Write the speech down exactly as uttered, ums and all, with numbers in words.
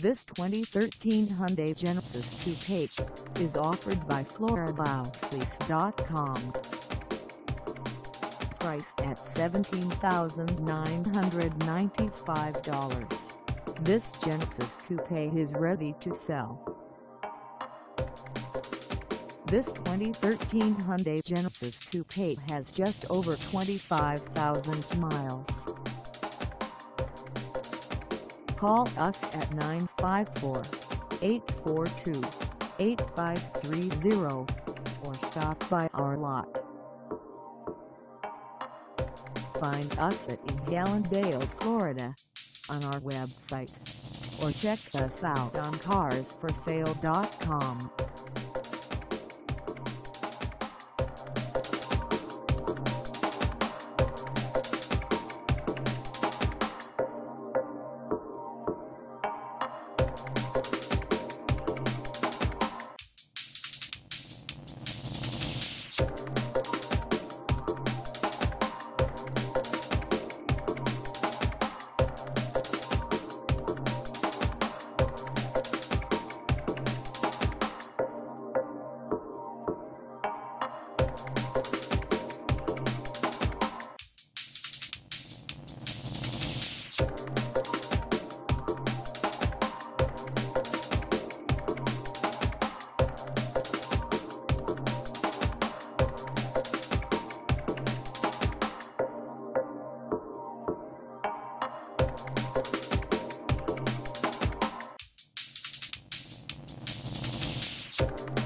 This twenty thirteen Hyundai Genesis Coupe is offered by florida lease dot com. Priced at seventeen thousand nine hundred ninety-five dollars, this Genesis Coupe is ready to sell. This twenty thirteen Hyundai Genesis Coupe has just over twenty-five thousand miles. Call us at nine five four, eight four two, eight five three zero or stop by our lot. Find us at in Hallandale, Florida on our website, or check us out on cars for sale dot com. You